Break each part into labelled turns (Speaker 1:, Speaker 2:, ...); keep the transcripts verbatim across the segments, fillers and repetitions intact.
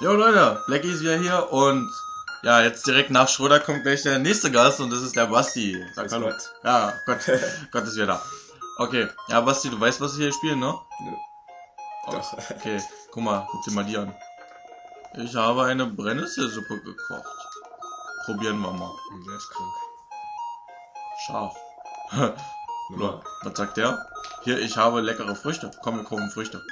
Speaker 1: Jo Leute, Blackie ist wieder hier und ja, jetzt direkt nach Schröder kommt gleich der nächste Gast und das ist der Basti. Sag hallo. Gott. Ja, Gott, Gott ist wieder da. Okay, ja Basti, du weißt, was wir hier spielen, ne?
Speaker 2: Nö.
Speaker 1: Oh, okay, guck mal, guck dir mal die an. Ich habe eine Brennnesselsuppe gekocht. Probieren wir mal.
Speaker 2: Der ist krank.
Speaker 1: Scharf. Oder, was sagt der? Hier, ich habe leckere Früchte. Komm, wir kaufen Früchte.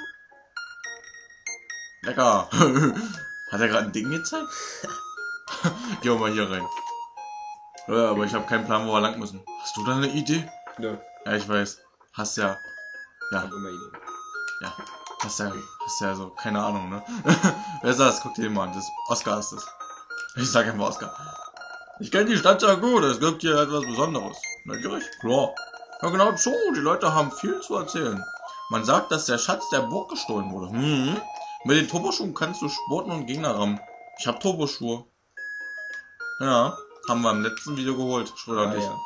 Speaker 1: Lecker. Hat er gerade ein Ding gezeigt? Gehen wir mal hier rein. Ja, aber ich habe keinen Plan, wo wir lang müssen. Hast du da eine Idee?
Speaker 2: Nö.
Speaker 1: Ja, ich weiß. Hast ja... Ja.
Speaker 2: Hab immer Ideen.
Speaker 1: Ja. Hast ja... Hast ja so... Keine Ahnung, ne? Wer ist das? Guck dir den mal an. Das Oscar ist das. Ich sag einfach Oscar. Ich kenne die Stadt ja gut. Es gibt hier etwas Besonderes. Neugierig? Klar. Ja, genau so. Die Leute haben viel zu erzählen. Man sagt, dass der Schatz der Burg gestohlen wurde. Hm. Mit den Turboschuhen kannst du Sporten und Gegner rammen. Ich hab Turboschuhe. Ja, haben wir im letzten Video geholt, Schröder und
Speaker 2: Ah,
Speaker 1: ich.
Speaker 2: ja.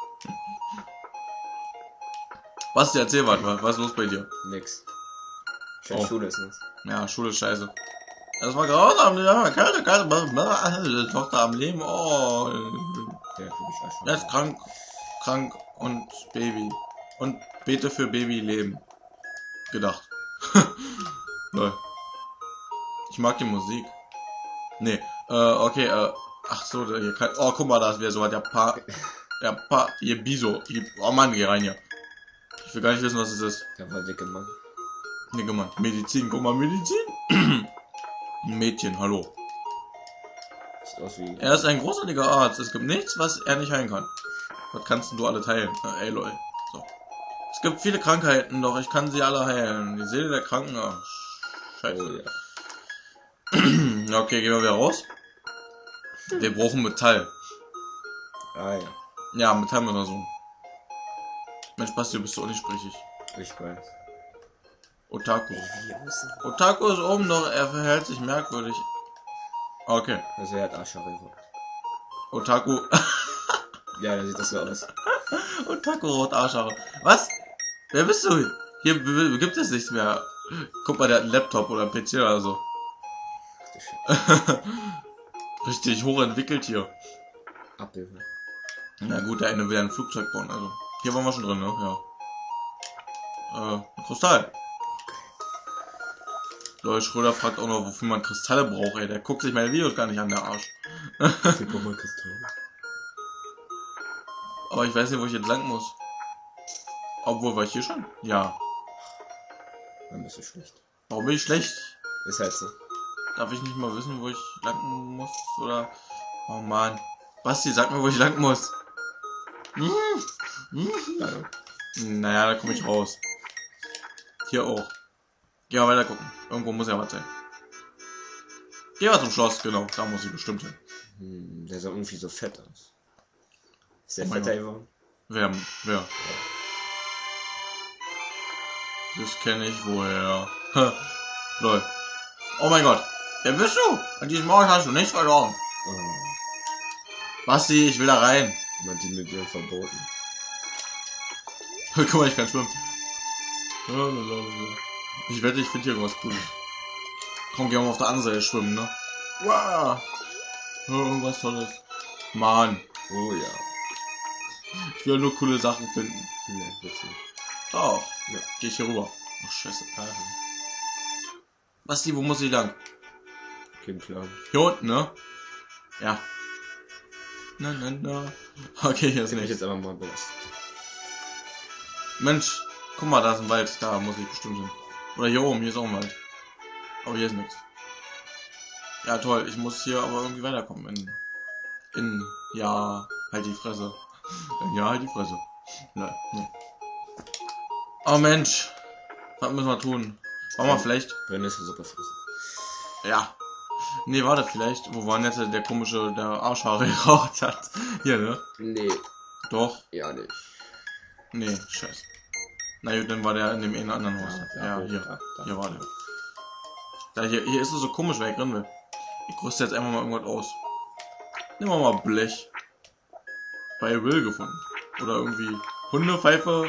Speaker 1: Basti, erzähl was, was ist los bei dir?
Speaker 2: Nix. Scheiß
Speaker 1: Oh.
Speaker 2: Schule ist nichts.
Speaker 1: Ja, Schule ist scheiße. Das war grausam, ja, kalte, kalte, Tochter am Leben, oh.
Speaker 2: Ja, für mich auch schon.
Speaker 1: Er ist krank, krank und Baby. Und bete für Babyleben. Gedacht. Lol. Ich mag die Musik. Nee, äh, okay, äh, ach so, hier kann, oh, guck mal, da ist wieder so was, der Pa, der Pa, hier Biso, hier, oh Mann, geh rein hier. Ich will gar nicht wissen, was es ist.
Speaker 2: Der war dicke Mann.
Speaker 1: Nee, guck mal, Medizin, guck mal, Medizin. Ein Mädchen, hallo.
Speaker 2: Sieht aus wie...
Speaker 1: Er ist ein großartiger Arzt, es gibt nichts, was er nicht heilen kann. Was kannst denn du alle teilen? Äh, ey, lol. So. Es gibt viele Krankheiten, doch ich kann sie alle heilen. Die Seele der Kranken, oh, scheiße.
Speaker 2: Oh, ja.
Speaker 1: Okay, gehen wir wieder raus. Wir brauchen Metall.
Speaker 2: Ah, ja.
Speaker 1: Ja, Metall müssen wir so. Mensch, Basti, du bist so unsprechlich.
Speaker 2: Ich weiß.
Speaker 1: Otaku.
Speaker 2: Wie aussehen?
Speaker 1: Otaku ist oben, doch er verhält sich merkwürdig. Okay.
Speaker 2: Also, er hat Arschhaare.
Speaker 1: Otaku.
Speaker 2: Ja, dann sieht das so aus.
Speaker 1: Otaku rot Arschhaare. Was? Wer bist du? Hier b- b- gibt es nichts mehr. Guck mal, der hat einen Laptop oder einen P C oder so. Richtig hochentwickelt hier.
Speaker 2: Abhilfe.
Speaker 1: Na gut, der eine will ein Flugzeug bauen, also. Hier waren wir schon drin, ne? Ja. Äh, Kristall. Leute, Schröder fragt auch noch, wofür man Kristalle braucht, ey. Der guckt sich meine Videos gar nicht an, der Arsch.
Speaker 2: Ich brauche mal Kristall.
Speaker 1: Aber ich weiß nicht, wo ich jetzt lang muss. Obwohl, war ich hier schon? Ja.
Speaker 2: Dann bist du schlecht.
Speaker 1: Warum bin ich schlecht?
Speaker 2: Ist halt so.
Speaker 1: Darf ich nicht mal wissen, wo ich lang muss? Oder... Oh Mann. Basti, sag mir, wo ich lang muss. Hm. Hm. Naja, da komme ich raus. Hier auch. Geh mal weiter gucken. Irgendwo muss ja was sein. Geh mal zum Schloss, genau. Da muss ich bestimmt hin.
Speaker 2: Hm, der sah irgendwie so fett aus. Ist der
Speaker 1: Oh mein
Speaker 2: fetter geworden?
Speaker 1: Wer? Wer? Das kenne ich woher. Lol. Oh mein Gott. Wer bist du? An diesem Ort hast du nichts verloren.
Speaker 2: Oh,
Speaker 1: Basti, ich will da rein.
Speaker 2: man hat die mit dir verboten.
Speaker 1: Guck mal, ich kann schwimmen. Ich wette, ich finde hier irgendwas Cooles. Komm, gehen wir mal auf der anderen Seite schwimmen, ne? Wow. Irgendwas Tolles. Mann.
Speaker 2: Oh ja.
Speaker 1: Ich will nur coole Sachen finden.
Speaker 2: Nee, wird's nicht.
Speaker 1: Doch.
Speaker 2: Ja.
Speaker 1: Geh ich hier rüber. Oh, scheiße. Basti, wo muss ich lang?
Speaker 2: Kein Plan.
Speaker 1: Hier unten, ne? Ja. Na, na, na. Okay, hier ist
Speaker 2: Ich bin
Speaker 1: nicht.
Speaker 2: jetzt einfach mal belastet.
Speaker 1: Mensch, guck mal, da ist ein Wald. Da muss ich bestimmt hin. Oder hier oben, hier ist auch ein Wald. Aber hier ist nichts. Ja, toll. Ich muss hier aber irgendwie weiterkommen. In, in, ja, halt die Fresse. Ja, halt die Fresse. Nein, nee. Oh Mensch. Was müssen wir tun? Wollen wir vielleicht...
Speaker 2: Brennnesselsuppe fressen.
Speaker 1: Ja. Nee, warte, vielleicht. Wo war denn jetzt der komische, der Arschhaare geraucht hat? Hier, ne?
Speaker 2: Nee,
Speaker 1: Doch.
Speaker 2: ja nicht.
Speaker 1: Nee, scheiße. Na gut, dann war der in dem einen anderen Haus.
Speaker 2: Ja,
Speaker 1: Ja,
Speaker 2: ja,
Speaker 1: hier.
Speaker 2: da, da.
Speaker 1: Hier war der. Da, hier, hier ist es so komisch, wer ich drin will. Ich rüste jetzt einfach mal irgendwas aus. Nehmen wir mal Blech. Bei Will gefunden. Oder irgendwie Hundepfeife.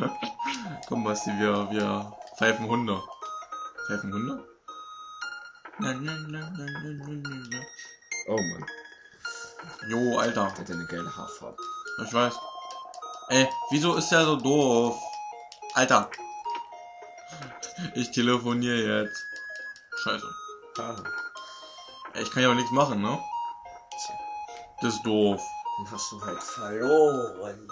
Speaker 1: Komm, Basti, wir, wir pfeifen Hunde. Pfeifen Hunde? Nein, nein, nein, nein, nein, nein, nein, nein.
Speaker 2: Oh Mann,
Speaker 1: Jo, Alter.
Speaker 2: der hat eine geile Haarfarbe.
Speaker 1: Ich weiß. Ey, wieso ist der so doof? Alter. Ich telefoniere jetzt. Scheiße.
Speaker 2: Ah,
Speaker 1: Ey, ich kann ja auch nichts machen, ne?
Speaker 2: tja,
Speaker 1: Das ist doof.
Speaker 2: dann hast du halt verloren.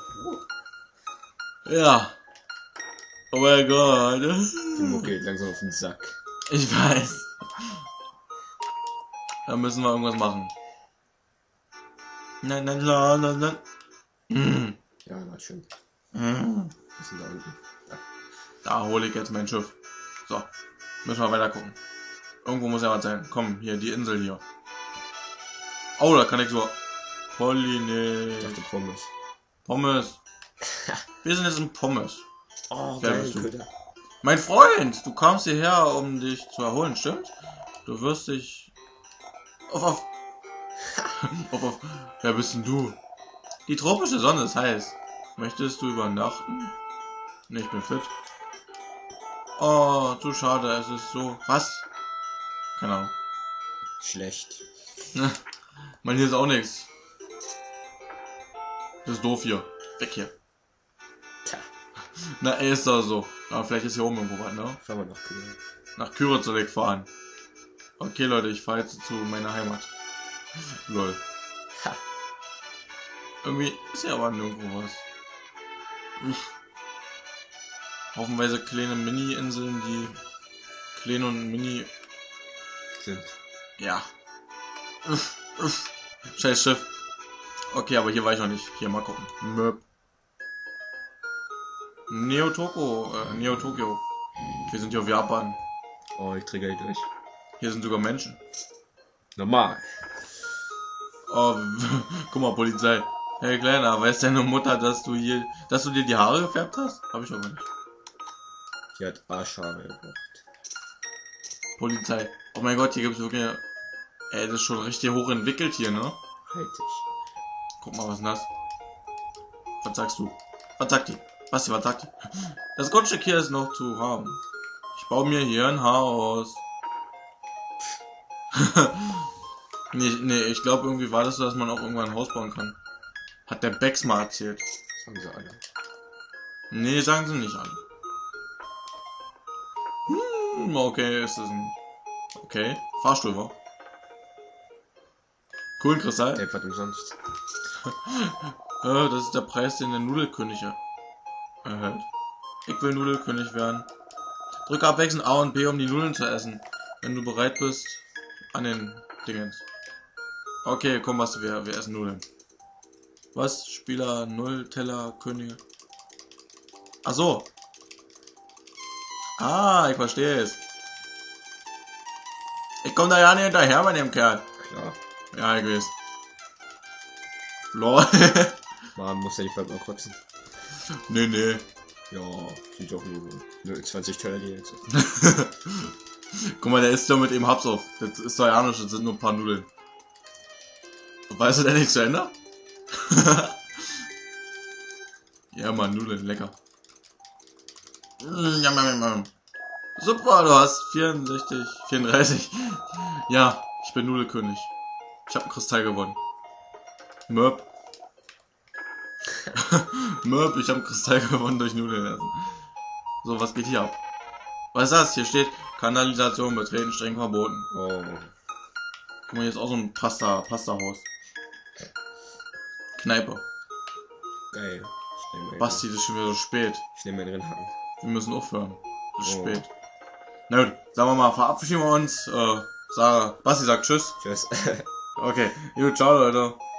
Speaker 1: Ja. Oh mein Gott.
Speaker 2: Die Mucke geht langsam auf den Sack.
Speaker 1: Ich weiß. Da müssen wir irgendwas machen. Nein, nein, nein, nein, nein. Mm.
Speaker 2: Ja, na schön.
Speaker 1: Mm.
Speaker 2: Was ist denn da unten? Da.
Speaker 1: Da hole ich jetzt mein Schiff. So, müssen wir weiter gucken. Irgendwo muss ja was sein. Komm, hier, die Insel hier. Oh, da kann ich so...
Speaker 2: Ich
Speaker 1: Polline...
Speaker 2: dachte Pommes.
Speaker 1: Pommes. Wir sind jetzt in Pommes.
Speaker 2: Oh,
Speaker 1: Wer
Speaker 2: geil,
Speaker 1: bist du?
Speaker 2: Köder.
Speaker 1: Mein Freund, du kamst hierher, um dich zu erholen, stimmt? Du wirst dich... Auf, auf... auf, auf... Wer bist denn du? Die tropische Sonne ist heiß. Möchtest du übernachten? Ne, ich bin fit. Oh, zu schade, es ist so... Was? Keine Ahnung.
Speaker 2: Schlecht.
Speaker 1: Mann, hier ist auch nichts. Das ist doof hier. Weg hier.
Speaker 2: Tja,
Speaker 1: Na, ey, ist doch so. Aber vielleicht ist hier oben irgendwo was, ne?
Speaker 2: fahren wir noch Köder.
Speaker 1: Nach Kyros soll ich fahren. Okay, Leute, ich fahre jetzt zu meiner Heimat. Lol.
Speaker 2: Ha.
Speaker 1: Irgendwie ist hier aber nirgendwo was. Uff. Haufenweise kleine Mini-Inseln, die klein und mini...
Speaker 2: Sind.
Speaker 1: Ja. Uff, uff. Scheiß Schiff. Okay, aber hier war ich noch nicht. Hier, mal gucken. Möp. Neo Toko, äh, Neo Tokyo. Wir sind hier auf Japan.
Speaker 2: Oh, ich trigger durch.
Speaker 1: Hier sind sogar Menschen.
Speaker 2: Normal.
Speaker 1: Oh, guck mal, Polizei. Hey Kleiner, weiß deine Mutter, dass du hier, dass du dir die Haare gefärbt hast? Hab ich aber nicht.
Speaker 2: Die hat Arschhaare gebracht.
Speaker 1: Polizei. Oh mein Gott, hier gibt's wirklich, ey, das ist schon richtig hoch entwickelt hier, ne?
Speaker 2: Halt dich.
Speaker 1: Guck mal, was ist denn das? Was sagst du? Was sagt die? Was, was sagt die? Das Grundstück hier ist noch zu haben. Ich baue mir hier ein Haus. nee, nee, ich glaube irgendwie war das so, dass man auch irgendwann ein Haus bauen kann. Hat der Becks mal erzählt.
Speaker 2: Das haben sie alle.
Speaker 1: Nee, sagen sie nicht alle. Hm, okay, ist das ein... Okay, Fahrstuhl, wa? Cool, Kristall.
Speaker 2: Der wird umsonst.
Speaker 1: Äh, das ist der Preis, den der Nudelkönig erhält. Ich will Nudelkönig werden. Drücke abwechselnd A und B, um die Nudeln zu essen. Wenn du bereit bist, an den Dingens. Okay, komm, was wir, wir essen Nudeln. Was? Spieler null, Teller, König. Ach so. Ah, ich verstehe es. Ich komme da ja nicht hinterher bei dem Kerl.
Speaker 2: Klar.
Speaker 1: Ja, ich weiß. Lol.
Speaker 2: Man muss ja nicht bald mal kotzen.
Speaker 1: nee, nee.
Speaker 2: Ja, sieht doch nur null Komma zwanzig Teller die jetzt.
Speaker 1: Guck mal, der isst doch mit ihm Haps auf. Das ist doch ja nicht, das sind nur ein paar Nudeln. Weißt du denn nicht zu Ende? Ja, Mann, Nudeln, lecker. Mm, jam, jam, jam. Super, du hast vierundsechzig, vierunddreißig. Ja, ich bin Nudelkönig. Ich habe einen Kristall gewonnen. Möp. Möp, ich habe einen Kristall gewonnen durch Nudeln essen. So, was geht hier ab? Was ist das? Hier steht Kanalisation betreten, streng verboten.
Speaker 2: Oh.
Speaker 1: Guck mal, hier ist auch so ein Pasta, Pasta-Haus. Kneipe.
Speaker 2: Geil. Ich nehme
Speaker 1: Basti, das ist schon wieder so spät.
Speaker 2: Ich nehme meinen Rennhaken.
Speaker 1: Wir müssen aufhören. Es ist
Speaker 2: Oh.
Speaker 1: spät. Na gut, sagen wir mal, verabschieden wir uns. Äh, sag, Basti sagt Tschüss.
Speaker 2: Tschüss.
Speaker 1: Okay, gut, ciao Leute.